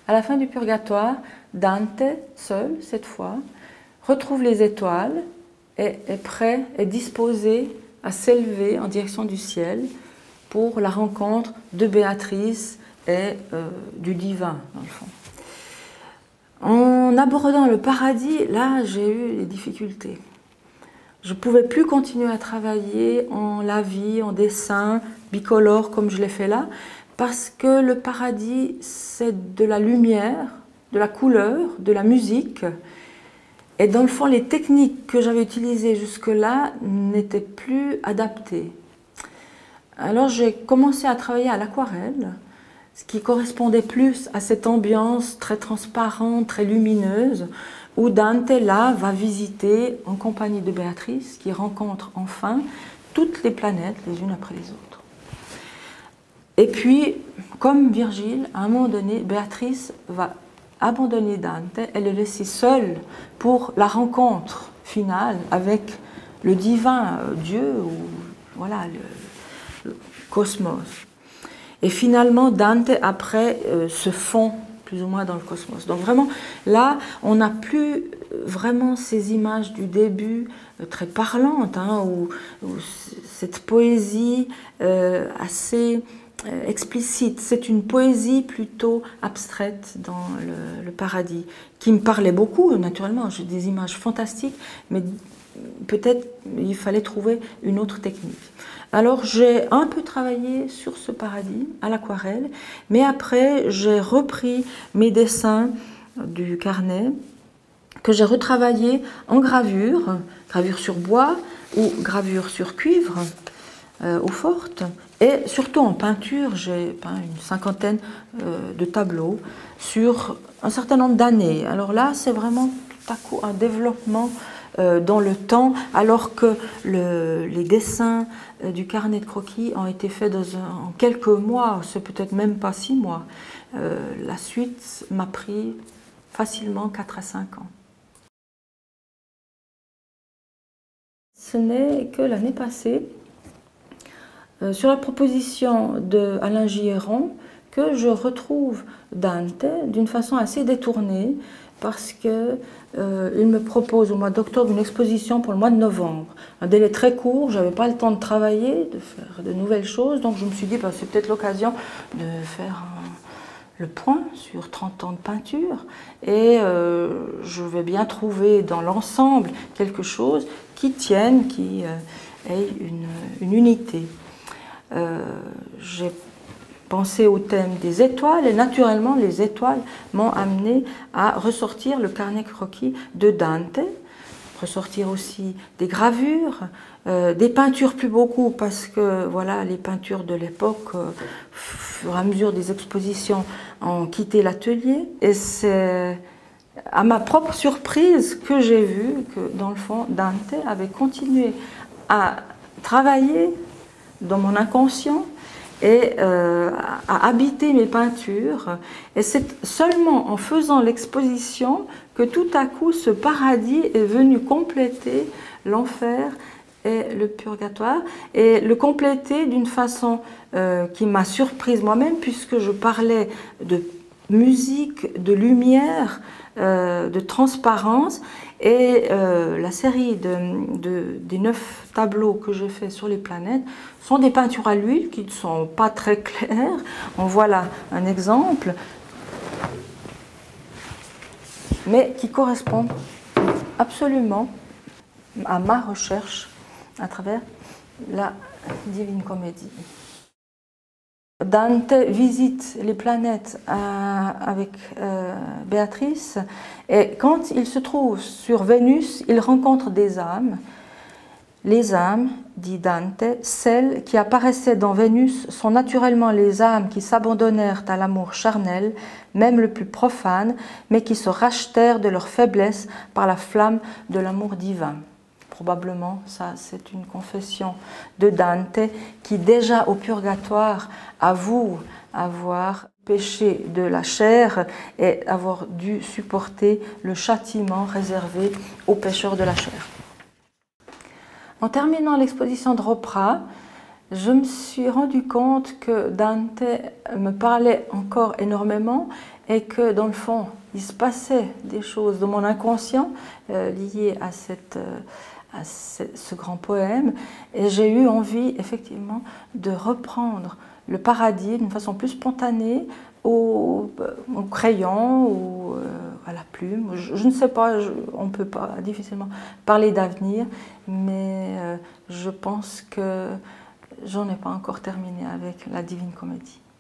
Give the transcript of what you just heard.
À la fin du purgatoire, Dante, seul cette fois, retrouve les étoiles et est prêt, est disposé à s'élever en direction du ciel pour la rencontre de Béatrice et du divin, dans le fond. En abordant le paradis, là, j'ai eu des difficultés. Je ne pouvais plus continuer à travailler en lavis, en dessin, bicolore, comme je l'ai fait là, parce que le paradis, c'est de la lumière, de la couleur, de la musique. Et dans le fond, les techniques que j'avais utilisées jusque-là n'étaient plus adaptées. Alors j'ai commencé à travailler à l'aquarelle, ce qui correspondait plus à cette ambiance très transparente, très lumineuse, où Dante, là, va visiter en compagnie de Béatrice, qui rencontre enfin toutes les planètes, les unes après les autres. Et puis, comme Virgile, à un moment donné, Béatrice va abandonner Dante et le laisser seul pour la rencontre finale avec le divin, Dieu, ou voilà, le cosmos. Et finalement, Dante, après, se fond plus ou moins dans le cosmos. Donc vraiment, là, on n'a plus vraiment ces images du début très parlantes, hein, où cette poésie assez explicite. C'est une poésie plutôt abstraite dans le paradis, qui me parlait beaucoup, naturellement. J'ai des images fantastiques, mais peut-être il fallait trouver une autre technique. Alors j'ai un peu travaillé sur ce paradis à l'aquarelle, mais après j'ai repris mes dessins du carnet que j'ai retravaillé en gravure, gravure sur bois ou gravure sur cuivre eau forte, et surtout en peinture. J'ai peint une cinquantaine de tableaux sur un certain nombre d'années. Alors là, c'est vraiment tout à coup un développement dans le temps, alors que les dessins du carnet de croquis ont été faits en quelques mois, c'est peut-être même pas 6 mois. La suite m'a pris facilement 4 à 5 ans. Ce n'est que l'année passée, sur la proposition d'Alain Giéron, que je retrouve Dante d'une façon assez détournée, parce qu'il me propose au mois d'octobre une exposition pour le mois de novembre. Un délai très court, je n'avais pas le temps de travailler, de faire de nouvelles choses, donc je me suis dit c'est peut-être l'occasion de faire le point sur 30 ans de peinture, et je vais bien trouver dans l'ensemble quelque chose qui tienne, qui ait une unité. J'ai pensé au thème des étoiles, et naturellement les étoiles m'ont amené à ressortir le carnet croquis de Dante, ressortir aussi des gravures, des peintures plus beaucoup, parce que voilà, les peintures de l'époque, au fur et à mesure des expositions, ont quitté l'atelier, et c'est à ma propre surprise que j'ai vu que dans le fond Dante avait continué à travailler dans mon inconscient et à habiter mes peintures. Et c'est seulement en faisant l'exposition que tout à coup ce paradis est venu compléter l'enfer et le purgatoire, et le compléter d'une façon qui m'a surprise moi-même, puisque je parlais de musique, de lumière, de transparence, et la série des 9 tableaux que j'ai fait sur les planètes sont des peintures à l'huile qui ne sont pas très claires. On voit là un exemple, mais qui correspondent absolument à ma recherche à travers la Divine Comédie. Dante visite les planètes avec Béatrice, et quand il se trouve sur Vénus, il rencontre des âmes. Les âmes, dit Dante, celles qui apparaissaient dans Vénus sont naturellement les âmes qui s'abandonnèrent à l'amour charnel, même le plus profane, mais qui se rachetèrent de leur faiblesse par la flamme de l'amour divin. Probablement, ça c'est une confession de Dante qui déjà au purgatoire avoue avoir péché de la chair et avoir dû supporter le châtiment réservé aux pécheurs de la chair. En terminant l'exposition de Ropra, je me suis rendu compte que Dante me parlait encore énormément et que dans le fond, il se passait des choses dans mon inconscient liées à ce grand poème. Et j'ai eu envie, effectivement, de reprendre le paradis d'une façon plus spontanée au crayon ou à la plume. Je ne sais pas, on ne peut pas difficilement parler d'avenir, mais je pense que j'en ai pas encore terminé avec la Divine Comédie.